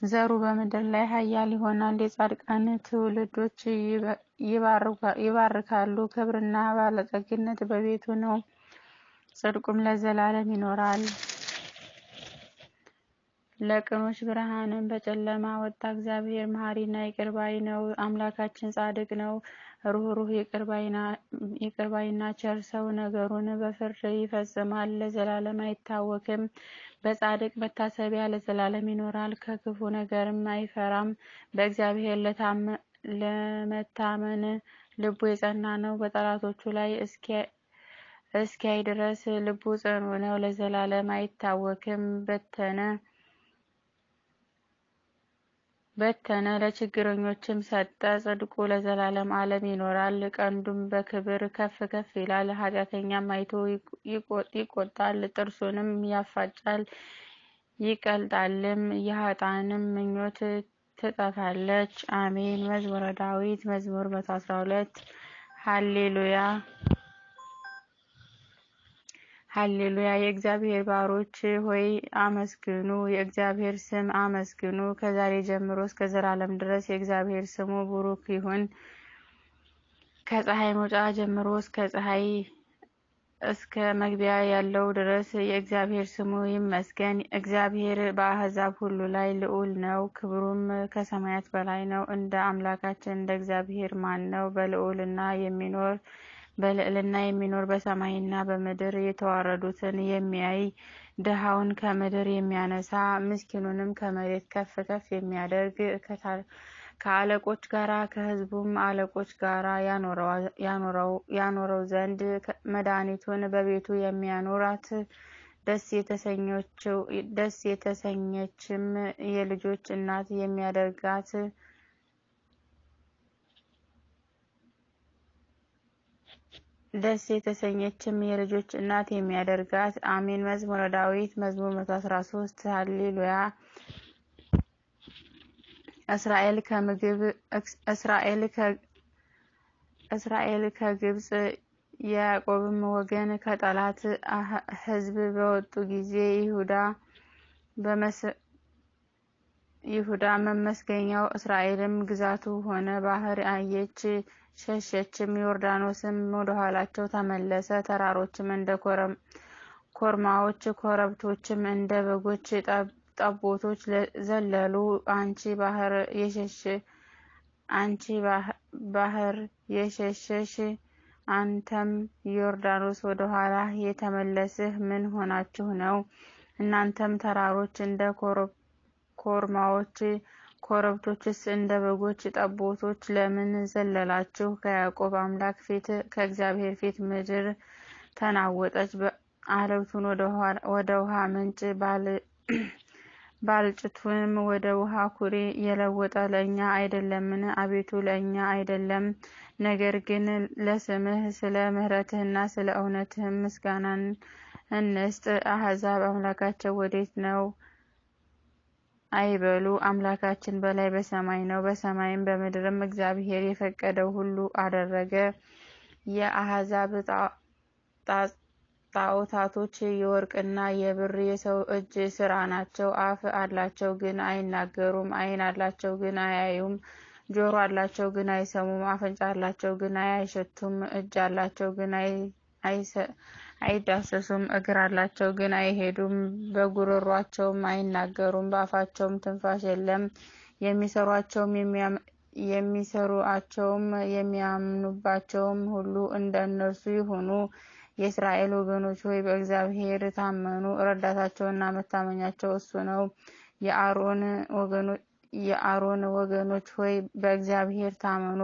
ዘሩ በምድር ላይ ኃያል ይሆናል። የጻድቃን ትውልዶች ይባርካሉ። ክብርና ባለጠግነት በቤቱ ነው፣ ጽድቁም ለዘላለም ይኖራል። ለቅኖች ብርሃንን በጨለማ ወጣ። እግዚአብሔር መሐሪና ይቅር ባይ ነው። አምላካችን ጻድቅ ነው፣ ሩህሩህ ይቅር ባይና ቸር ሰው። ነገሩን በፍርድ ይፈጽማል፣ ለዘላለም አይታወክም። በጻድቅ መታሰቢያ ለዘላለም ይኖራል፣ ከክፉ ነገርም አይፈራም። በእግዚአብሔር ለመታመን ልቡ የጸና ነው። በጠላቶቹ ላይ እስኪያይ ድረስ ልቡ ጽኑ ነው፣ ለዘላለም አይታወክም። በተነ ለችግረኞችም ሰጠ፣ ጽድቁ ለዘላለም ዓለም ይኖራል። ቀንዱም በክብር ከፍ ከፍ ይላል። ኃጢአተኛም አይቶ ይቆጣል፣ ጥርሱንም ያፋጫል ይቀልጣልም። የኃጥአንም ምኞት ትጠፋለች። አሜን። መዝሙረ ዳዊት መዝሙር 112 ሃሌሉያ ሃሌሉያ። የእግዚአብሔር ባሮች ሆይ አመስግኑ፣ የእግዚአብሔር ስም አመስግኑ። ከዛሬ ጀምሮ እስከ ዘላለም ድረስ የእግዚአብሔር ስሙ ቡሩክ ይሁን። ከፀሐይ መውጫ ጀምሮ እስከ መግቢያ ያለው ድረስ የእግዚአብሔር ስሙ ይመስገን። እግዚአብሔር በአሕዛብ ሁሉ ላይ ልዑል ነው፣ ክብሩም ከሰማያት በላይ ነው። እንደ አምላካችን እንደ እግዚአብሔር ማን ነው? በልዕልና የሚኖር በሰማይና በምድር የተዋረዱትን የሚያይ፣ ድሃውን ከምድር የሚያነሳ፣ ምስኪኑንም ከመሬት ከፍ ከፍ የሚያደርግ፣ ከአለቆች ጋራ ከሕዝቡም አለቆች ጋራ ያኖረው ዘንድ መድኃኒቱን በቤቱ የሚያኖራት፣ ደስ የተሰኘችም የልጆች እናት የሚያደርጋት አሜን። መዝሙረ ዳዊት መዝሙር 113 ሃሌሉያ። እስራኤል ከግብጽ የያዕቆብም ወገን ከጠላት ሕዝብ በወጡ ጊዜ ይሁዳ መመስገኛው እስራኤልም ግዛቱ ሆነ። ባህር አየች ሸሸችም፣ ዮርዳኖስም ወደኋላቸው ተመለሰ። ተራሮችም እንደ ኮርማዎች፣ ኮረብቶችም እንደ በጎች ጠቦቶች ዘለሉ። አንቺ ባህር የሸሸሽ አንተም ዮርዳኖስ ወደኋላ የተመለስህ ምን ሆናችሁ ነው? እናንተም ተራሮች እንደ ኮርማዎች ኮረብቶችስ እንደ በጎች ጠቦቶች ለምን ዘለላችሁ? ከያዕቆብ አምላክ ፊት ከእግዚአብሔር ፊት ምድር ተናወጠች። አለቱን ወደ ውሃ ምንጭ ባልጭቱንም ወደ ውሃ ኩሬ የለወጠ ለእኛ አይደለምን? አቤቱ ለእኛ አይደለም? ነገር ግን ለስምህ ስለ ምሕረትህና ስለ እውነትህም ምስጋናን እንስጥ። አሕዛብ አምላካቸው ወዴት ነው አይበሉ። አምላካችን በላይ በሰማይ ነው፣ በሰማይም በምድርም እግዚአብሔር የፈቀደው ሁሉ አደረገ። የአሕዛብ ጣዖታቶች የወርቅና የብር የሰው እጅ ስራ ናቸው። አፍ አላቸው ግን አይናገሩም፣ ዓይን አላቸው ግን አያዩም፣ ጆሮ አላቸው ግን አይሰሙም፣ አፍንጫ አላቸው ግን አይሸቱም፣ እጅ አላቸው ግን አይዳሰሱም፣ እግር አላቸው ግን አይሄዱም፣ በጉሮሯቸውም አይናገሩም፣ በአፋቸውም ትንፋሽ የለም። የሚሰሩአቸውም የሚያምኑባቸውም ሁሉ እንደ እነርሱ ይሁኑ። የእስራኤል ወገኖች ሆይ በእግዚአብሔር ታመኑ፣ ረዳታቸውና መታመኛቸው እሱ ነው። የአሮን ወገኖች ሆይ በእግዚአብሔር ታመኑ፣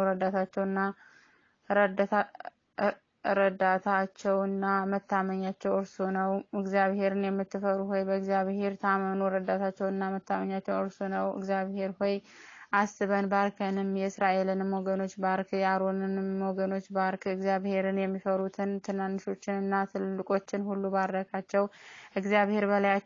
ረዳታቸውና መታመኛቸው እርሱ ነው። እግዚአብሔርን የምትፈሩ ሆይ በእግዚአብሔር ታመኑ፣ ረዳታቸውና መታመኛቸው እርሱ ነው። እግዚአብሔር ሆይ አስበን ባርከንም፣ የእስራኤልንም ወገኖች ባርክ፣ የአሮንንም ወገኖች ባርክ። እግዚአብሔርን የሚፈሩትን ትናንሾችንና ትልልቆችን ሁሉ ባረካቸው። እግዚአብሔር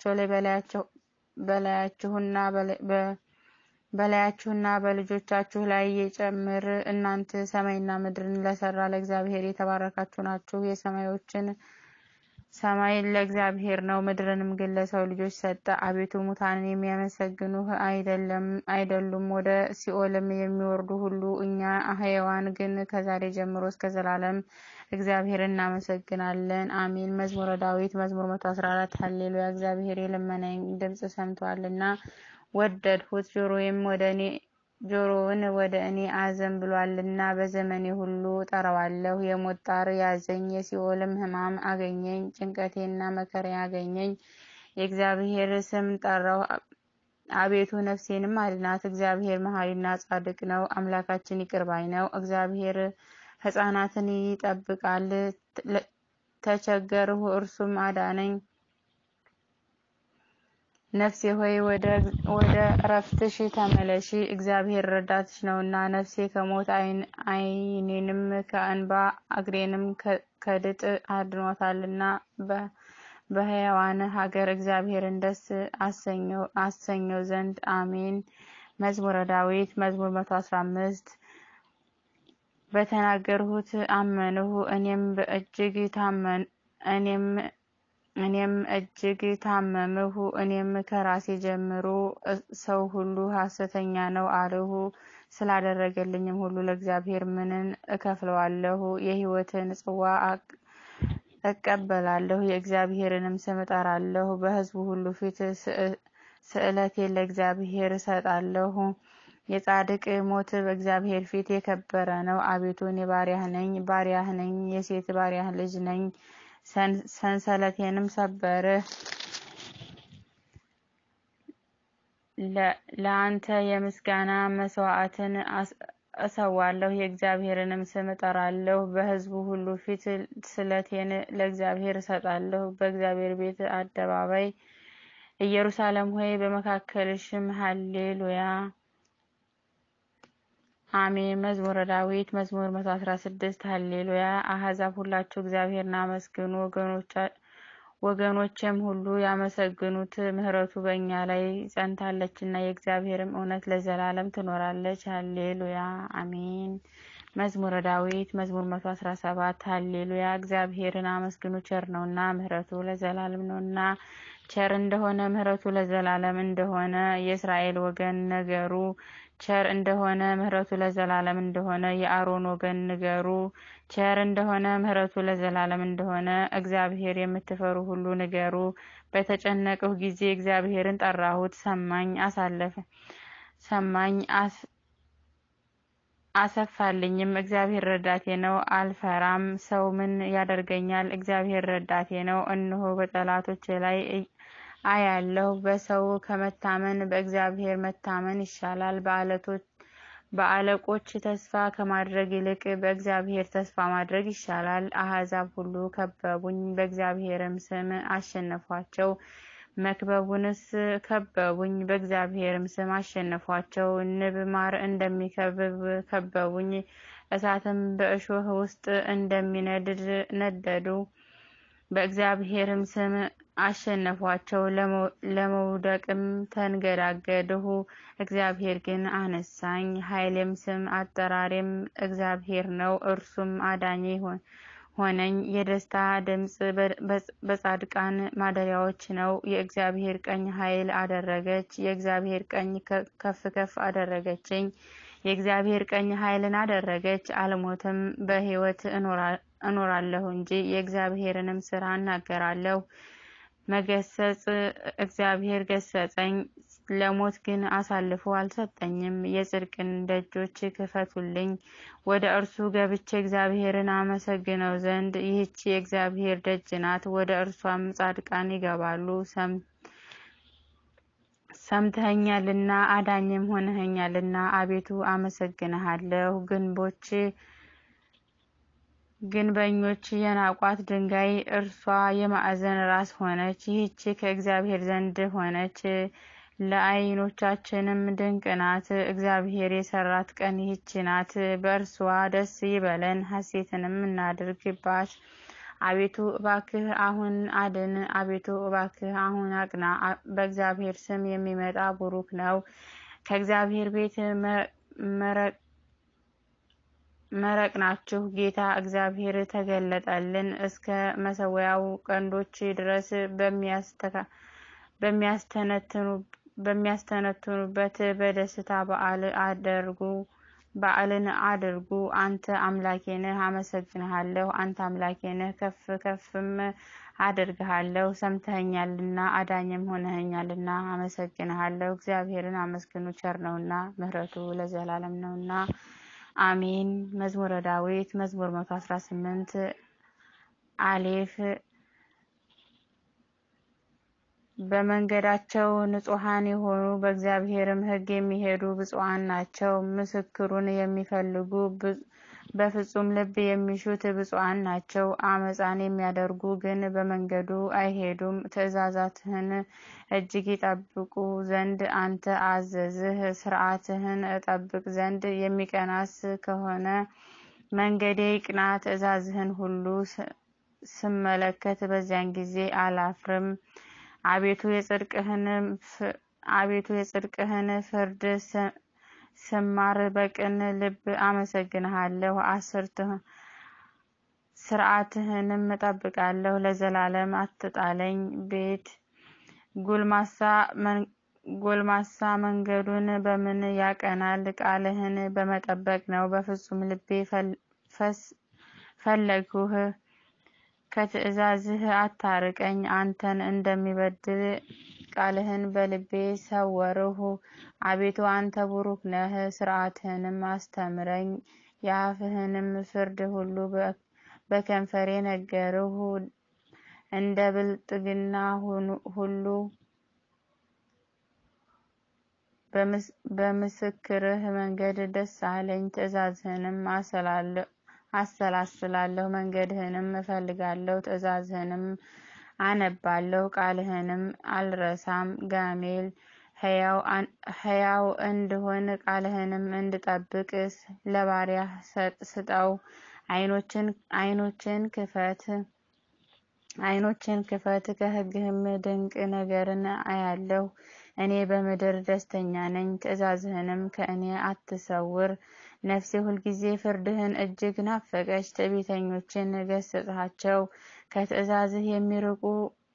በላያችሁና በልጆቻችሁ ላይ ይጨምር። እናንተ ሰማይና ምድርን ለሰራ ለእግዚአብሔር የተባረካችሁ ናችሁ። ሰማይን ለእግዚአብሔር ነው፣ ምድርንም ግን ለሰው ልጆች ሰጠ። አቤቱ ሙታንን የሚያመሰግኑህ አይደሉም፣ ወደ ሲኦልም የሚወርዱ ሁሉ። እኛ ሕያዋን ግን ከዛሬ ጀምሮ እስከ ዘላለም እግዚአብሔርን እናመሰግናለን። አሜን። መዝሙረ ዳዊት መዝሙር 114 ሃሌሉያ። እግዚአብሔር የልመናዬን ድምፅ ሰምቷልና ወደድሁት። ጆሮውን ወደ እኔ አዘንብሏልና በዘመኔ ሁሉ ጠራዋለሁ። የሞት ጣር ያዘኝ፣ የሲኦልም ሕማም አገኘኝ። ጭንቀቴና መከራ ያገኘኝ፣ የእግዚአብሔር ስም ጠራው። አቤቱ ነፍሴንም አድናት። እግዚአብሔር መሐሪና ጻድቅ ነው፣ አምላካችን ይቅር ባይ ነው። እግዚአብሔር ሕፃናትን ይጠብቃል። ተቸገርሁ፣ እርሱም አዳነኝ። ነፍሴ ሆይ ወደ እረፍትሽ ተመለሺ፣ እግዚአብሔር ረዳትሽ ነውና። ነፍሴ ከሞት ዓይኔንም ከእንባ እግሬንም ከድጥ አድኖታልና። በሕያዋን ሀገር እግዚአብሔርን ደስ አሰኘው ዘንድ። አሜን። መዝሙረ ዳዊት መዝሙር 115 በተናገርሁት አመንሁ፣ እኔም እጅግ ታመምሁ። እኔም ከራሴ ጀምሮ ሰው ሁሉ ሐሰተኛ ነው አልሁ። ስላደረገልኝም ሁሉ ለእግዚአብሔር ምንን እከፍለዋለሁ? የሕይወትን ጽዋ እቀበላለሁ፣ የእግዚአብሔርንም ስም እጠራለሁ። በሕዝቡ ሁሉ ፊት ስእለቴን ለእግዚአብሔር እሰጣለሁ። የጻድቅ ሞት በእግዚአብሔር ፊት የከበረ ነው። አቤቱ እኔ ባሪያህ ነኝ፣ የሴት ባሪያህ ልጅ ነኝ። ሰንሰለቴንም ሰበርህ። ለአንተ የምስጋና መስዋዕትን እሰዋለሁ፣ የእግዚአብሔርንም ስም እጠራለሁ። በሕዝቡ ሁሉ ፊት ስለቴን ለእግዚአብሔር እሰጣለሁ። በእግዚአብሔር ቤት አደባባይ ኢየሩሳሌም ሆይ በመካከልሽም ሃሌሉያ። አሜን። መዝሙረ ዳዊት መዝሙር 116 ሃሌሉያ። አሕዛብ ሁላችሁ እግዚአብሔርን አመስግኑ፣ ወገኖችም ሁሉ ያመሰግኑት። ምሕረቱ በእኛ ላይ ጸንታለችና የእግዚአብሔርም እውነት ለዘላለም ትኖራለች። ሃሌሉያ አሜን። መዝሙረ ዳዊት መዝሙር 117 ሃሌሉያ። እግዚአብሔርን አመስግኑ፣ ቸር ነውና ምሕረቱ ለዘላለም ነውና። ቸር እንደሆነ ምሕረቱ ለዘላለም እንደሆነ የእስራኤል ወገን ነገሩ። ቸር እንደሆነ ምሕረቱ ለዘላለም እንደሆነ የአሮን ወገን ንገሩ። ቸር እንደሆነ ምሕረቱ ለዘላለም እንደሆነ እግዚአብሔር የምትፈሩ ሁሉ ንገሩ። በተጨነቅሁ ጊዜ እግዚአብሔርን ጠራሁት፣ ሰማኝ አሰፋልኝም። እግዚአብሔር ረዳቴ ነው፣ አልፈራም። ሰው ምን ያደርገኛል? እግዚአብሔር ረዳቴ ነው። እነሆ በጠላቶቼ ላይ አያለሁ። በሰው ከመታመን በእግዚአብሔር መታመን ይሻላል። በአለቆች ተስፋ ከማድረግ ይልቅ በእግዚአብሔር ተስፋ ማድረግ ይሻላል። አሕዛብ ሁሉ ከበቡኝ፣ በእግዚአብሔርም ስም አሸነፏቸው። መክበቡንስ ከበቡኝ፣ በእግዚአብሔርም ስም አሸነፏቸው። ንብ ማር እንደሚከብብ ከበቡኝ፣ እሳትም በእሾህ ውስጥ እንደሚነድድ ነደዱ። በእግዚአብሔርም ስም አሸነፏቸው፣ ለመውደቅም ተንገዳገድሁ። እግዚአብሔር ግን አነሳኝ፣ ኃይሌም ስም አጠራሬም እግዚአብሔር ነው። እርሱም አዳኜ ሆነኝ። የደስታ ድምፅ በጻድቃን ማደሪያዎች ነው። የእግዚአብሔር ቀኝ ኃይል አደረገች፣ የእግዚአብሔር ቀኝ ከፍ ከፍ አደረገችኝ። የእግዚአብሔር ቀኝ ኃይልን አደረገች። አልሞትም፣ በሕይወት እኖራለሁ እንጂ የእግዚአብሔርንም ሥራ እናገራለሁ። መገሰጽ እግዚአብሔር ገሰጸኝ፣ ለሞት ግን አሳልፎ አልሰጠኝም። የጽድቅን ደጆች ክፈቱልኝ፣ ወደ እርሱ ገብቼ እግዚአብሔርን አመሰግነው ዘንድ። ይህች የእግዚአብሔር ደጅ ናት፣ ወደ እርሷም ጻድቃን ይገባሉ። ሰምተኸኛልና አዳኝም ሆነኸኛልና አቤቱ አመሰግንሃለሁ። ግንበኞች የናቋት ድንጋይ እርሷ የማዕዘን ራስ ሆነች። ይህች ከእግዚአብሔር ዘንድ ሆነች፣ ለዓይኖቻችንም ድንቅ ናት። እግዚአብሔር የሰራት ቀን ይህች ናት። በእርሷ ደስ ይበለን፣ ሐሴትንም እናድርግባት። አቤቱ እባክህ አሁን አድን፣ አቤቱ እባክህ አሁን አቅና። በእግዚአብሔር ስም የሚመጣ ቡሩክ ነው። ከእግዚአብሔር ቤት መረቅናችሁ። ጌታ እግዚአብሔር ተገለጠልን። እስከ መሠዊያው ቀንዶች ድረስ በሚያስተነትኑበት በደስታ በዓልን አድርጉ። አንተ አምላኬ ነህ፣ አመሰግንሃለሁ። አንተ አምላኬ ነህ፣ ከፍ ከፍም አደርግሃለሁ። ሰምተኸኛልና አዳኝም ሆነኸኛልና አመሰግንሃለሁ። እግዚአብሔርን አመስግኑ፣ ቸር ነውና ምሕረቱ ለዘላለም ነውና። አሜን። መዝሙረ ዳዊት መዝሙር 118 አሌፍ በመንገዳቸው ንጹሐን የሆኑ በእግዚአብሔርም ሕግ የሚሄዱ ብፁዓን ናቸው። ምስክሩን የሚፈልጉ በፍጹም ልብ የሚሹት ብፁዓን ናቸው። አመፃን የሚያደርጉ ግን በመንገዱ አይሄዱም። ትእዛዛትህን እጅግ ይጠብቁ ዘንድ አንተ አዘዝህ። ሥርዓትህን እጠብቅ ዘንድ የሚቀናስ ከሆነ መንገዴ ይቅና። ትእዛዝህን ሁሉ ስመለከት በዚያን ጊዜ አላፍርም። አቤቱ የጽድቅህን ፍርድ ስማር በቅን ልብ አመሰግንሃለሁ። ሥርዓትህንም እጠብቃለሁ። ለዘላለም አትጣለኝ። ቤት ጎልማሳ መንገዱን በምን ያቀናል? ቃልህን በመጠበቅ ነው። በፍጹም ልቤ ፈለግሁህ። ከትእዛዝህ አታርቀኝ። አንተን እንደሚበድል ቃልህን በልቤ ሰወርሁ። አቤቱ አንተ ቡሩክ ነህ። ሥርዓትህንም አስተምረኝ። የአፍህንም ፍርድ ሁሉ በከንፈሬ ነገርሁ። እንደ ብልጥግና ሁሉ በምስክርህ መንገድ ደስ አለኝ። ትእዛዝህንም አሰላስላለሁ። መንገድህንም እፈልጋለሁ። ትእዛዝህንም አነባለሁ። ቃልህንም አልረሳም። ጋሜል ሕያው እንድሆን ቃልህንም እንድጠብቅ ለባሪያህ ስጠው። ዓይኖችን ክፈት፣ ከሕግህም ድንቅ ነገርን አያለሁ። እኔ በምድር ደስተኛ ነኝ። ትእዛዝህንም ከእኔ አትሰውር። ነፍሴ ሁልጊዜ ፍርድህን እጅግ ናፈቀች። ትዕቢተኞችን ገሥጻቸው። ከትእዛዝህ የሚርቁ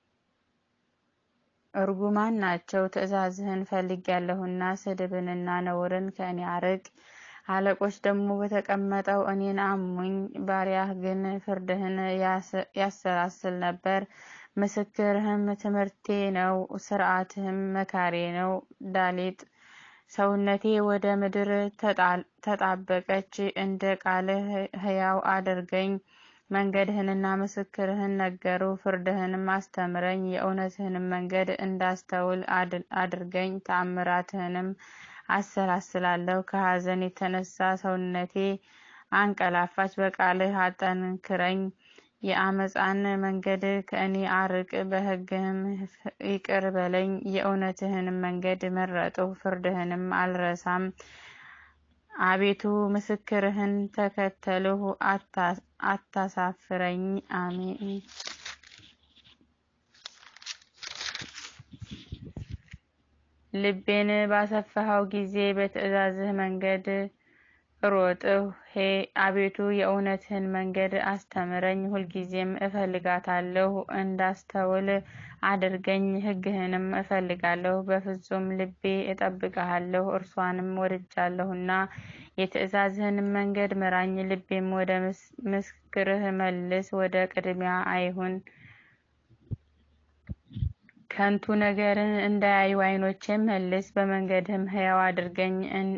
እርጉማን ናቸው። ትእዛዝህን ፈልጌያለሁና ስድብንና ነውርን ከእኔ አርቅ። አለቆች ደግሞ በተቀመጠው እኔን አሙኝ። ባሪያህ ግን ፍርድህን ያሰላስል ነበር። ምስክርህም ትምህርቴ ነው፣ ሥርዓትህም መካሬ ነው። ዳሌጥ ሰውነቴ ወደ ምድር ተጣበቀች። እንደ ቃልህ ሕያው አድርገኝ። መንገድህንና ምስክርህን ነገሩ። ፍርድህንም አስተምረኝ። የእውነትህንም መንገድ እንዳስተውል አድርገኝ። ተአምራትህንም አሰላስላለሁ። ከሐዘን የተነሳ ሰውነቴ አንቀላፋች። በቃልህ አጠንክረኝ። የአመፃን መንገድ ከእኔ አርቅ። በሕግህም ይቅር በለኝ። የእውነትህንም መንገድ መረጥሁ። ፍርድህንም አልረሳም። አቤቱ ምስክርህን ተከተልሁ፣ አታሳፍረኝ። አሜን። ልቤን ባሰፋኸው ጊዜ በትእዛዝህ መንገድ ሮጥሁ። አቤቱ የእውነትህን መንገድ አስተምረኝ። ሁልጊዜም እፈልጋታለሁ፣ እንዳስተውል አድርገኝ። ሕግህንም እፈልጋለሁ፣ በፍጹም ልቤ እጠብቅሃለሁ። እርሷንም ወድጃለሁና የትእዛዝህንም መንገድ ምራኝ። ልቤም ወደ ምስክርህ መልስ፣ ወደ ቅድሚያ አይሁን። ከንቱ ነገርን እንዳያዩ ዓይኖቼን መልስ። በመንገድህም ሕያው አድርገኝ።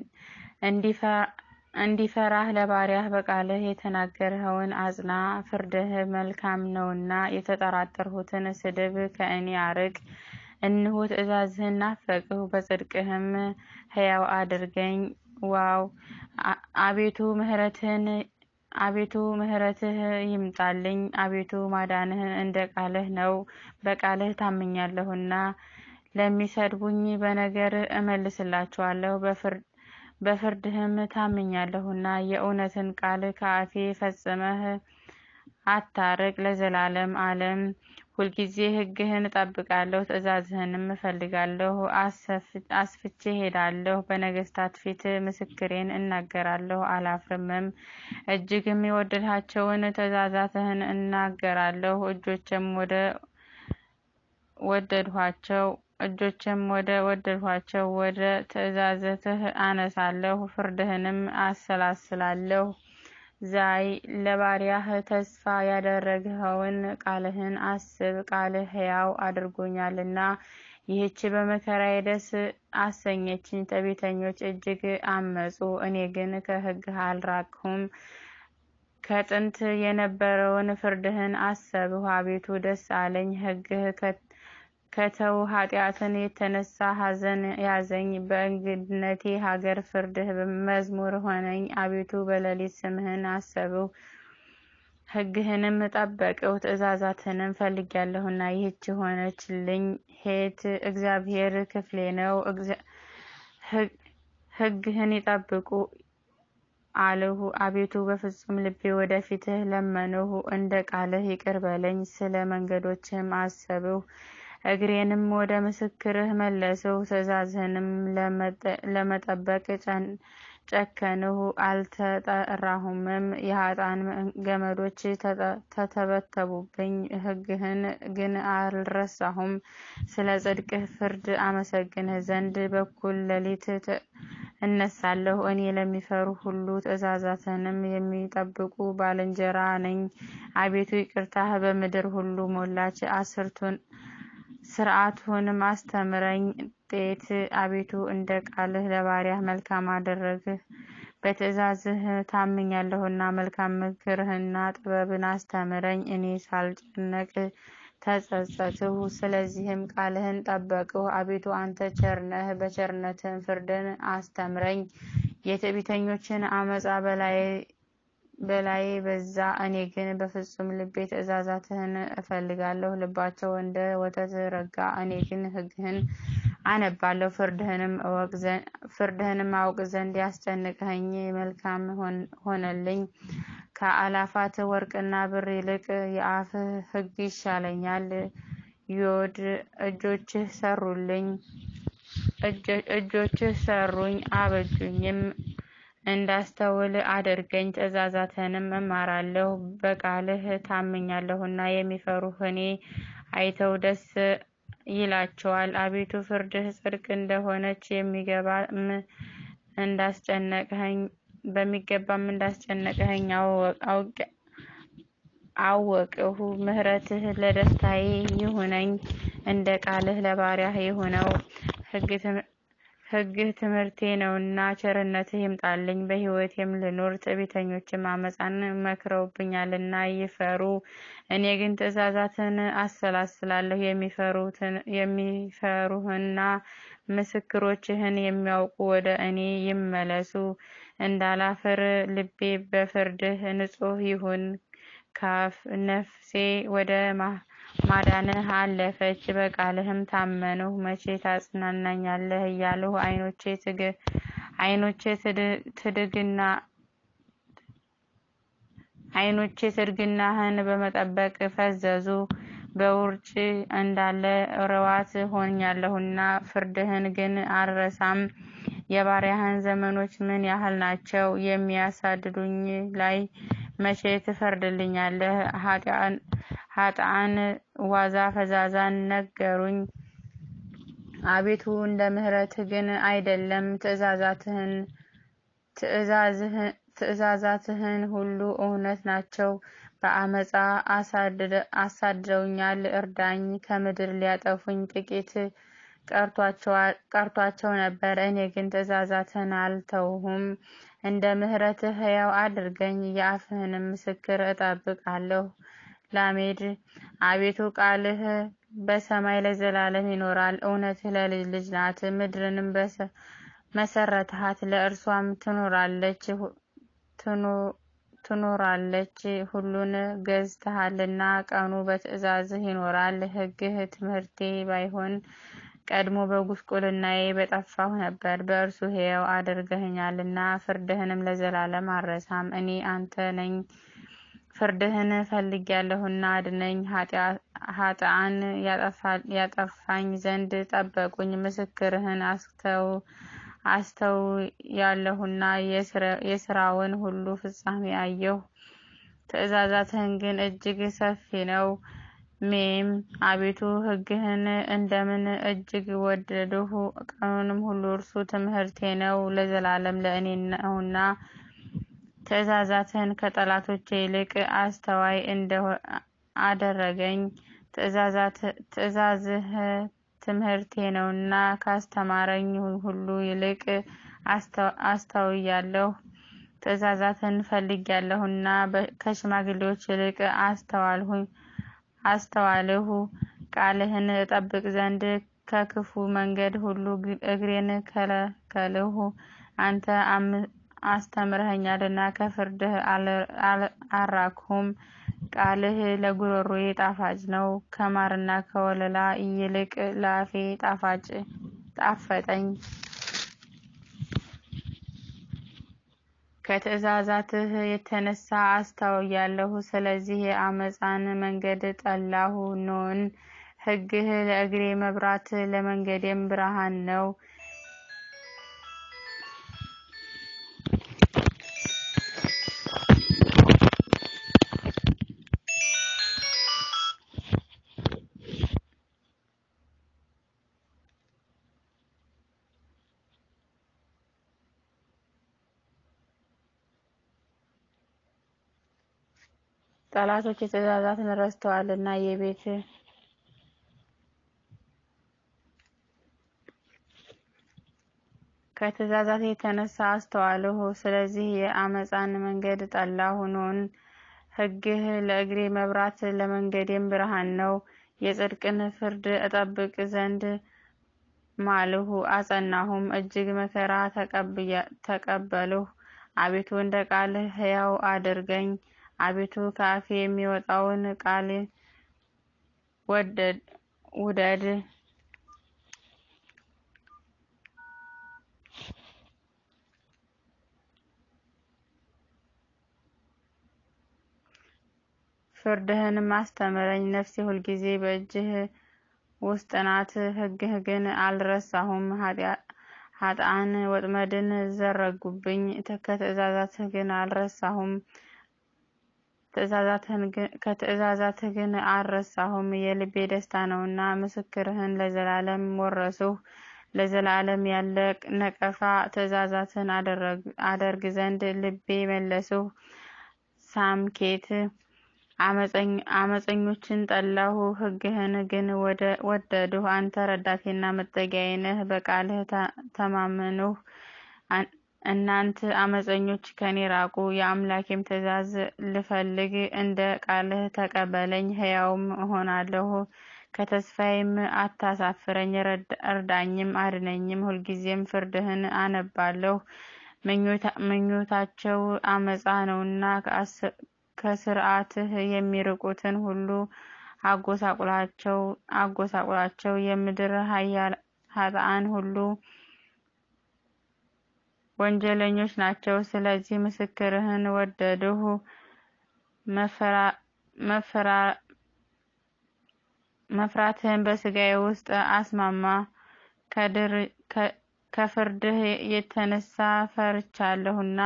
እንዲፈራህ ለባሪያህ በቃልህ የተናገርኸውን አጽና። ፍርድህ መልካም ነውና የተጠራጠርሁትን ስድብ ከእኔ አርቅ። እነሆ ትእዛዝህን ናፈቅሁ፣ በጽድቅህም ሕያው አድርገኝ። ዋው! አቤቱ ምሕረትህ ይምጣልኝ። አቤቱ ማዳንህ እንደ ቃልህ ነው። በቃልህ ታምኛለሁና ለሚሰድቡኝ በነገር እመልስላቸዋለሁ። በፍርድህም ታምኛለሁና የእውነትን ቃል ከአፌ ፈጽመህ አታርቅ። ለዘላለም ዓለም ሁልጊዜ ሕግህን እጠብቃለሁ፣ ትእዛዝህንም እፈልጋለሁ። አስፍቼ ሄዳለሁ፣ በነገሥታት ፊት ምስክሬን እናገራለሁ፣ አላፍርምም። እጅግም የወደድሃቸውን ትእዛዛትህን እናገራለሁ። እጆቼም ወደ ወደድኋቸው ወደ ትእዛዛትህ አነሳለሁ፣ ፍርድህንም አሰላስላለሁ። ዛይ ለባሪያህ ተስፋ ያደረግኸውን ቃልህን አስብ። ቃልህ ሕያው አድርጎኛልና ይህች በመከራዬ ደስ አሰኘችኝ። ትዕቢተኞች እጅግ አመጹ፣ እኔ ግን ከሕግህ አልራቅሁም። ከጥንት የነበረውን ፍርድህን አሰብሁ፣ አቤቱ ደስ አለኝ። ሕግህ ከተው ኃጢአትን የተነሳ ሐዘን ያዘኝ። በእንግድነቴ ሀገር ፍርድህ መዝሙር ሆነኝ። አቤቱ በሌሊት ስምህን አሰብሁ፣ ሕግህንም ጠበቅሁ። ትእዛዛትህንም ፈልጌያለሁና ይህች ሆነችልኝ። ሄት እግዚአብሔር ክፍሌ ነው፣ ሕግህን ይጠብቁ አልሁ። አቤቱ በፍጹም ልቤ ወደ ፊትህ ለመንሁ። እንደ ቃልህ ይቅር በለኝ፣ ስለ መንገዶችህም አሰብሁ። እግሬንም ወደ ምስክርህ መለስሁ፣ ትእዛዝህንም ለመጠበቅ ጨከንሁ። አልተጠራሁምም፣ የኃጥአን ገመዶች ተተበተቡብኝ። ሕግህን ግን አልረሳሁም። ስለ ጽድቅህ ፍርድ አመሰግንህ ዘንድ በኩል ሌሊት እነሳለሁ። እኔ ለሚፈሩ ሁሉ ትእዛዛትህንም የሚጠብቁ ባልንጀራ ነኝ። አቤቱ ይቅርታህ በምድር ሁሉ ሞላች፣ ሥርዓቱንም አስተምረኝ። ጤት አቤቱ እንደ ቃልህ ለባሪያህ መልካም አደረግህ። በትእዛዝህ ታምኛለሁና መልካም ምክርህና ጥበብን አስተምረኝ። እኔ ሳልጨነቅ ተጸጸትሁ፣ ስለዚህም ቃልህን ጠበቅሁ። አቤቱ አንተ ቸር ነህ፣ በቸርነትህም ፍርድን አስተምረኝ። የትዕቢተኞችን አመፃ በላዬ በዛ፣ እኔ ግን በፍጹም ልቤ ትእዛዛትህን እፈልጋለሁ። ልባቸው እንደ ወተት ረጋ፣ እኔ ግን ሕግህን አነባለሁ። ፍርድህንም አውቅ ዘንድ ያስጨነቅኸኝ መልካም ሆነልኝ። ከአላፋት ወርቅና ብር ይልቅ የአፍህ ሕግ ይሻለኛል። ዮድ እጆችህ ሰሩኝ አበጁኝም። እንዳስተውል አድርገኝ፣ ትእዛዛትህንም እማራለሁ። በቃልህ ታምኛለሁና የሚፈሩህ እኔ አይተው ደስ ይላቸዋል። አቤቱ ፍርድህ ጽድቅ እንደሆነች በሚገባም እንዳስጨነቅኸኝ አወቅሁ። ምሕረትህ ለደስታዬ ይሁነኝ፣ እንደ ቃልህ ለባሪያህ ይሁነው። ሕግህ ትምህርቴ ነውና ቸርነትህ ይምጣልኝ፣ በሕይወቴም ልኑር። ትዕቢተኞችም አመፃን መክረውብኛልና ይፈሩ። እኔ ግን ትእዛዛትን አሰላስላለሁ። የሚፈሩህና ምስክሮችህን የሚያውቁ ወደ እኔ ይመለሱ። እንዳላፍር ልቤ በፍርድህ ንጹሕ ይሁን። ነፍሴ ወደ ማዳንህ አለፈች፣ በቃልህም ታመንሁ። መቼ ታጽናናኛለህ እያልሁ ዓይኖቼ ትድግናህን በመጠበቅ ፈዘዙ። በውርጭ እንዳለ ረዋት ሆኛለሁና ፍርድህን ግን አልረሳም። የባሪያህን ዘመኖች ምን ያህል ናቸው? የሚያሳድዱኝ ላይ መቼ ትፈርድልኛለህ? ኃጥአን ዋዛ ፈዛዛን ነገሩኝ፣ አቤቱ እንደ ምሕረትህ ግን አይደለም። ትእዛዛትህን ሁሉ እውነት ናቸው። በአመፃ አሳድደውኛል፣ እርዳኝ። ከምድር ሊያጠፉኝ ጥቂት ቀርቷቸው ነበር፣ እኔ ግን ትእዛዛትህን አልተውሁም። እንደ ምሕረትህ ሕያው አድርገኝ፣ የአፍህንም ምስክር እጠብቃለሁ። ላሜድ አቤቱ ቃልህ በሰማይ ለዘላለም ይኖራል። እውነትህ ለልጅ ልጅ ናት። ምድርንም መሰረትሃት፣ ለእርሷም ትኖራለች። ሁሉን ገዝተሃልና ቀኑ በትእዛዝህ ይኖራል። ሕግህ ትምህርቴ ባይሆን ቀድሞ በጉስቁልናዬ በጠፋሁ ነበር። በእርሱ ሕያው አድርገኸኛልና ፍርድህንም ለዘላለም አልረሳም። እኔ አንተ ነኝ፣ ፍርድህን ፈልጌያለሁና አድነኝ። ኃጥአን ያጠፋኝ ዘንድ ጠበቁኝ። ምስክርህን አስተውያለሁና የሥራውን ሁሉ ፍጻሜ አየሁ። ትእዛዛትህን ግን እጅግ ሰፊ ነው። አቤቱ ሕግህን እንደምን እጅግ ወደድሁ። ቀኑንም ሁሉ እርሱ ትምህርቴ ነው። ለዘላለም ለእኔ ነውና ትእዛዛትህን ከጠላቶቼ ይልቅ አስተዋይ አደረገኝ። ትእዛዝህ ትምህርቴ ነውና ካስተማረኝ ሁሉ ይልቅ አስተውያለሁ። ትእዛዛትን ፈልጌያለሁና ከሽማግሌዎች ይልቅ አስተዋልሁ። ቃልህን እጠብቅ ዘንድ ከክፉ መንገድ ሁሉ እግሬን ከለከልሁ። አንተ አስተምረኸኛልና ከፍርድህ አልራቅሁም። ቃልህ ለጉሮሮዬ ጣፋጭ ነው፣ ከማርና ከወለላ ይልቅ ለአፌ ጣፈጠኝ። ከትእዛዛትህ የተነሳ አስተውያለሁ። ስለዚህ የአመፃን መንገድ ጠላሁ። ኖን ሕግህ ለእግሬ መብራት ለመንገዴም ብርሃን ነው። ጠላቶች ትእዛዛትን ረስተዋልና ከትእዛዛት የተነሳ አስተዋልሁ። ስለዚህ የአመፃን መንገድ ጠላሁ። ኖን ሕግህ ለእግሬ መብራት ለመንገዴም ብርሃን ነው። የጽድቅን ፍርድ እጠብቅ ዘንድ ማልሁ፣ አጸናሁም፣ እጅግ መከራ ተቀበልሁ። አቤቱ እንደ ቃልህ ሕያው አድርገኝ። አቤቱ ከአፌ የሚወጣውን ቃል ውደድ። ፍርድህንም አስተምረኝ። ነፍሴ ሁልጊዜ በእጅህ ውስጥ ናት። ሕግህ ግን አልረሳሁም። ኃጥአን ወጥመድን ዘረጉብኝ፣ ከትእዛዛትህ ግን አልረሳሁም። ከትእዛዛትህ ግን አልረሳሁም። የልቤ ደስታ ነውና ምስክርህን ለዘላለም ወረስሁ። ለዘላለም ያለ ነቀፋ ትእዛዛትን አደርግ ዘንድ ልቤ መለስሁ። ሳምኬት አመፀኞችን ጠላሁ፣ ሕግህን ግን ወደድሁ። አንተ ረዳቴና መጠጊያዬ ነህ፣ በቃልህ ተማመንሁ። እናንተ አመፀኞች ከኔ ራቁ፣ የአምላኬም ትእዛዝ ልፈልግ። እንደ ቃልህ ተቀበለኝ፣ ሕያውም እሆናለሁ። ከተስፋዬም አታሳፍረኝ፣ እርዳኝም አድነኝም። ሁልጊዜም ፍርድህን አነባለሁ። ምኞታቸው አመፃ ነውና ከሥርዓትህ የሚርቁትን ሁሉ አጎሳቁላቸው። የምድር ኃጥአን ሁሉ ወንጀለኞች ናቸው። ስለዚህ ምስክርህን ወደድሁ። መፍራትህን በሥጋዬ ውስጥ አስማማ። ከፍርድህ የተነሳ ፈርቻለሁና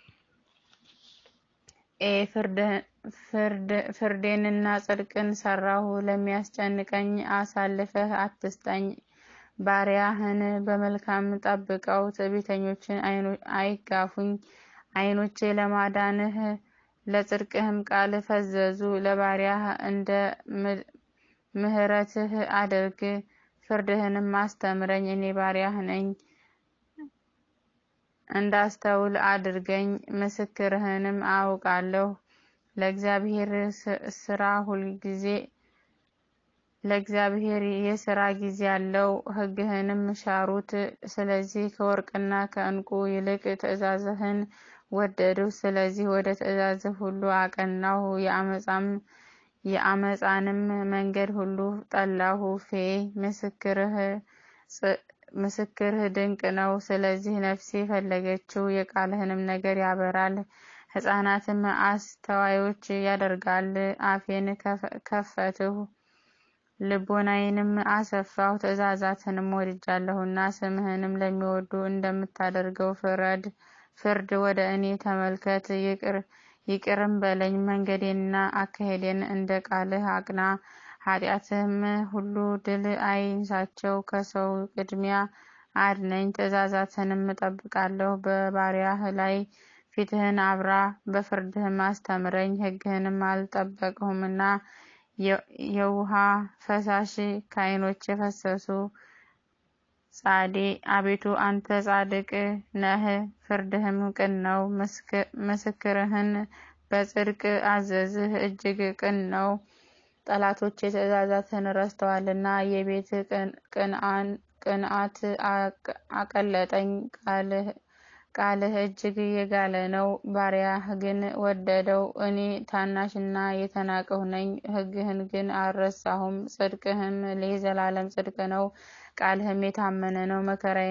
ፍርዴንና ጽድቅን ሰራሁ። ለሚያስጨንቀኝ አሳልፈህ አትስጠኝ። ባሪያህን በመልካም ጠብቀው፣ ትዕቢተኞችን አይጋፉኝ። ዓይኖቼ ለማዳንህ ለጽድቅህም ቃል ፈዘዙ። ለባሪያህ እንደ ምሕረትህ አድርግ፣ ፍርድህንም አስተምረኝ። እኔ ባሪያህ ነኝ፣ እንዳስተውል አድርገኝ፣ ምስክርህንም አውቃለሁ። ለእግዚአብሔር የሥራ ጊዜ አለው፣ ሕግህንም ሻሩት። ስለዚህ ከወርቅና ከዕንቁ ይልቅ ትእዛዝህን ወደድሁ። ስለዚህ ወደ ትእዛዝህ ሁሉ አቀናሁ፣ የአመፃንም መንገድ ሁሉ ጠላሁ። ምስክርህ ድንቅ ነው፣ ስለዚህ ነፍሴ ፈለገችው። የቃልህንም ነገር ያበራል፣ ሕፃናትም አስተዋዮች ያደርጋል። አፌን ከፈትሁ ልቦናዬንም አሰፋሁ። ትእዛዛትንም ወድጃለሁና ስምህንም ለሚወዱ እንደምታደርገው ፍርድ ወደ እኔ ተመልከት። ይቅርም በለኝ። መንገዴንና አካሄዴን እንደ ቃልህ አቅና። ኃጢአትህም ሁሉ ድል አይንሳቸው። ከሰው ቅድሚያ አድነኝ። ትእዛዛትንም እጠብቃለሁ። በባሪያህ ላይ ፊትህን አብራ፣ በፍርድህም አስተምረኝ። ሕግህንም አልጠበቅሁምና የውሃ ፈሳሽ ከዓይኖቼ ፈሰሱ። አቤቱ አንተ ጻድቅ ነህ፣ ፍርድህም ቅን ነው። ምስክርህን በጽድቅ አዘዝህ፣ እጅግ ቅን ነው። ጠላቶቼ ትእዛዛትን ረስተዋልና የቤት ቅንዓት አቀለጠኝ። ቃልህ እጅግ የጋለ ነው፣ ባሪያህ ግን ወደደው። እኔ ታናሽና የተናቅሁ ነኝ፣ ሕግህን ግን አልረሳሁም። ጽድቅህም ለዘላለም ጽድቅ ነው፣ ቃልህም የታመነ ነው።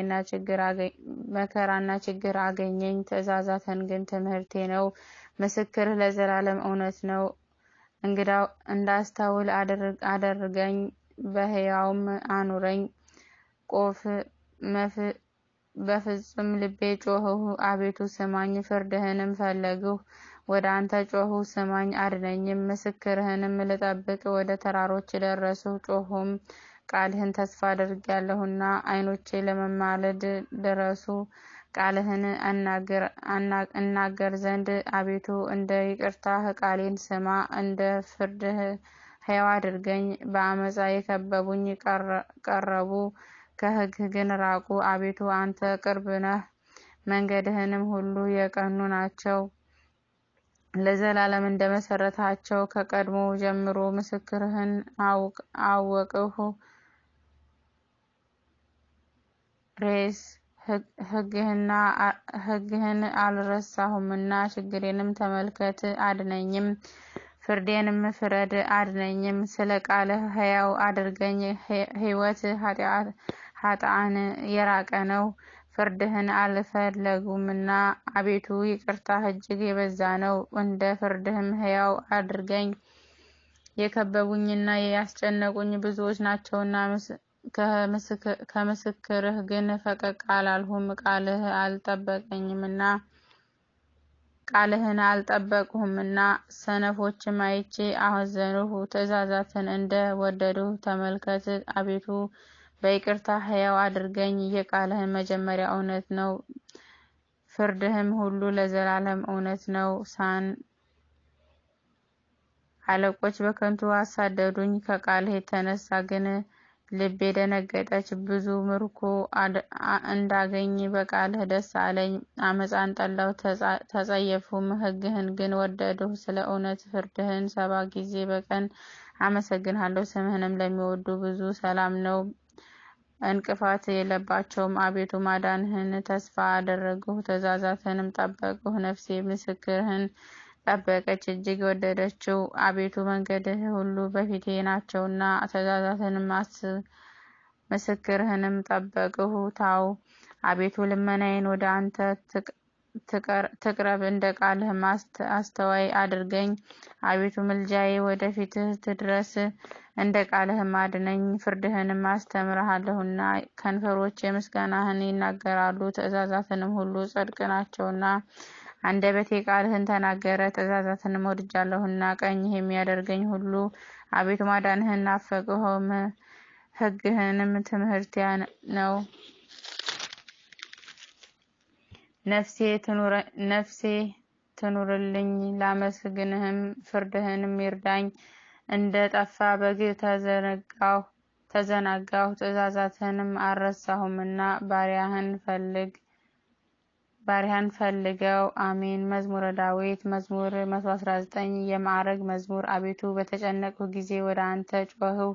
መከራና ችግር አገኘኝ፣ ትእዛዛትን ግን ትምህርቴ ነው። ምስክርህ ለዘላለም እውነት ነው። እንግዳው እንዳስተውል አደርገኝ፣ በሕያውም አኑረኝ። በፍጹም ልቤ ጮኽሁ፣ አቤቱ ስማኝ። ፍርድህንም ፈለግሁ፣ ወደ አንተ ጮኽሁ፣ ስማኝ አድነኝም። ምስክርህንም ልጠብቅ ወደ ተራሮች ደረስሁ። ጮኽሁም፣ ቃልህን ተስፋ አድርጌያለሁና ዓይኖቼ ለመማለድ ደረሱ። ቃልህን እናገር ዘንድ አቤቱ እንደ ይቅርታህ ቃሌን ስማ። እንደ ፍርድህ ሕያው አድርገኝ። በአመፃ የከበቡኝ ቀረቡ፣ ከሕግህ ግን ራቁ። አቤቱ አንተ ቅርብ ነህ፣ መንገድህንም ሁሉ የቀኑ ናቸው። ለዘላለም እንደ መሰረታቸው ከቀድሞ ጀምሮ ምስክርህን አወቅሁ። ሬስ ሕግህን አልረሳሁምና ችግሬንም ተመልከት አድነኝም። ፍርዴንም ፍረድ አድነኝም። ስለ ቃልህ ሕያው አድርገኝ። ሕይወት ኃጥአን የራቀ ነው፣ ፍርድህን አልፈለጉምና። አቤቱ ይቅርታህ እጅግ የበዛ ነው፣ እንደ ፍርድህም ሕያው አድርገኝ። የከበቡኝና ያስጨነቁኝ ብዙዎች ናቸውና ከምስክርህ ግን ፈቀቅ አላልሁም። ቃልህን አልጠበቅሁምና ሰነፎችም አይቼ አዘንሁ። ትእዛዛትን እንደ ወደዱ ተመልከት። አቤቱ በይቅርታ ሕያው አድርገኝ። የቃልህን መጀመሪያ እውነት ነው፣ ፍርድህም ሁሉ ለዘላለም እውነት ነው። አለቆች በከንቱ አሳደዱኝ፣ ከቃልህ የተነሳ ግን ልቤ ደነገጠች። ብዙ ምርኮ እንዳገኝ በቃልህ ደስ አለኝ። አመፃን ጠላሁ ተጸየፍሁም፣ ሕግህን ግን ወደድሁ። ስለ እውነት ፍርድህን 7 ጊዜ በቀን አመሰግንሃለሁ። ስምህንም ለሚወዱ ብዙ ሰላም ነው፣ እንቅፋት የለባቸውም። አቤቱ ማዳንህን ተስፋ አደረግሁ፣ ትእዛዛትንም ጠበቅሁ። ነፍሴ ምስክርህን ጠበቀች፣ እጅግ ወደደችው። አቤቱ መንገድህ ሁሉ በፊቴ ናቸውና ትእዛዛትንም ምስክርህንም ጠበቅሁ። ታው አቤቱ ልመናዬን ወደ አንተ ትቅረብ፣ እንደ ቃልህም አስተዋይ አድርገኝ። አቤቱ ምልጃዬ ወደ ፊትህ ትድረስ፣ እንደ ቃልህም አድነኝ። ፍርድህንም አስተምርሃለሁና ከንፈሮቼ ምስጋናህን ይናገራሉ። ትእዛዛትንም ሁሉ ጽድቅ ናቸውና አንደበቴ ቃልህን ተናገረ። ትእዛዛትንም ወድጃለሁና ቀኝህ የሚያደርገኝ ሁሉ። አቤቱ ማዳንህን ናፈቅሁም፣ ሕግህንም ትምህርቴ ነው። ነፍሴ ትኑርልኝ ላመስግንህም፣ ፍርድህንም ይርዳኝ። እንደ ጠፋ በግ ተዘናጋሁ፣ ትእዛዛትህንም አልረሳሁምና ባሪያህን ፈልገው። አሜን። መዝሙረ ዳዊት መዝሙር 119 የማዕረግ መዝሙር። አቤቱ በተጨነቅሁ ጊዜ ወደ አንተ ጮኽሁ፣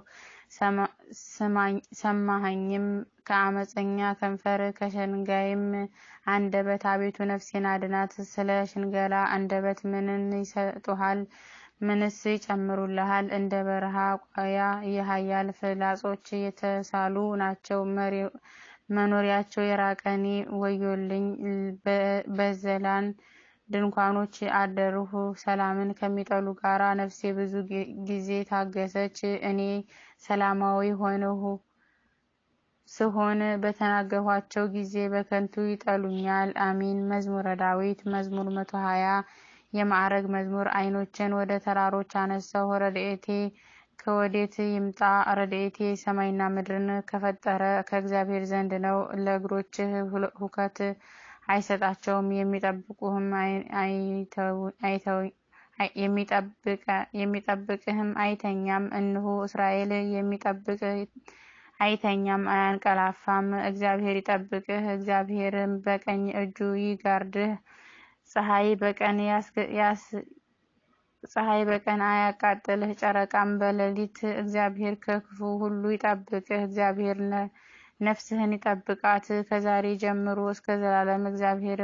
ሰማኸኝም። ከአመፀኛ ከንፈር ከሸንጋይም አንደበት አቤቱ ነፍሴን አድናት። ስለ ሽንገላ አንደበት ምንን ይሰጡሃል? ምንስ ይጨምሩልሃል? እንደ በረሃ ቋያ የኃያል ፍላጾች የተሳሉ ናቸው። መኖሪያቸው የራቀ እኔ ወዮልኝ። በዘላን ድንኳኖች አደርሁ። ሰላምን ከሚጠሉ ጋራ ነፍሴ ብዙ ጊዜ ታገሰች። እኔ ሰላማዊ ስሆን በተናገርኋቸው ጊዜ በከንቱ ይጠሉኛል። አሚን። መዝሙረ ዳዊት መዝሙር 120 የማዕረግ መዝሙር። ዓይኖችን ወደ ተራሮች አነሳሁ። ረድኤቴ ከወዴት ይምጣ? ረድኤቴ ሰማይና ምድርን ከፈጠረ ከእግዚአብሔር ዘንድ ነው። ለእግሮችህ ሁከት አይሰጣቸውም፣ የሚጠብቅህም አይተኛም። እነሆ እስራኤል የሚጠብቅ አይተኛም አያንቀላፋም። እግዚአብሔር ይጠብቅህ፣ እግዚአብሔርም በቀኝ እጁ ይጋርድህ። ፀሐይ በቀን አያቃጥልህ፣ ጨረቃም በሌሊት። እግዚአብሔር ከክፉ ሁሉ ይጠብቅህ፣ እግዚአብሔር ነፍስህን ይጠብቃት ከዛሬ ጀምሮ እስከ ዘላለም። እግዚአብሔር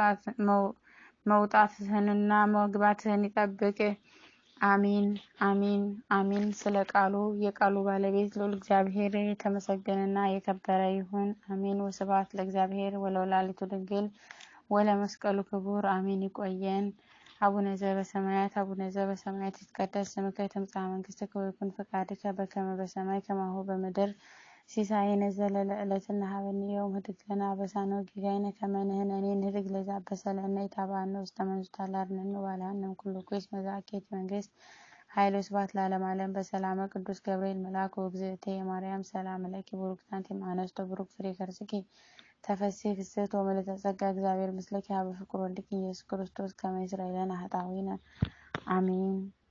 መውጣትህንና መግባትህን ይጠብቅ። አሚን አሚን አሚን። ስለ ቃሉ የቃሉ ባለቤት ልዑል እግዚአብሔር የተመሰገነና የከበረ ይሁን። አሚን። ወስብሐት ለእግዚአብሔር ወለወላዲቱ ድንግል ወለመስቀሉ ክቡር። አሚን። ይቆየን። አቡነ ዘበሰማያት አቡነ ዘበሰማያት ይትቀደስ ስምከ ትምጻእ መንግሥትከ ወይኩን ፈቃድከ በከመ በሰማይ ከማሁ በምድር ሲሳየነ ዘለለ ዕለትነ ሀበነ ዮም ህድግ ለነ አበሳነ ወጌጋየነ ከመ ንሕነኒ ንህድግ ለዘአበሰለነ ኢታብአነ ውስተ መንሱት አላድኅነነ ወባልሐነ እምኩሉ ኩይስ መዛኬት መንግሥት ኃይለ ስብሐት ለዓለመ ዓለም። በሰላመ ቅዱስ ገብርኤል መልአክ ወእግዝእትየ ማርያም ሰላም ለኪ ቡሩክት አንቲ እምአንስቶ ቡሩክ ፍሬ ከርሥኪ ተፈሥሒ ፍስሕት ወምልዕተ ጸጋ እግዚአብሔር ምስለኪ ሀበ ፍቁር ወልድኪ ኢየሱስ ክርስቶስ ከመ ይስረይ ለነ ኃጣውኢነ አሜን።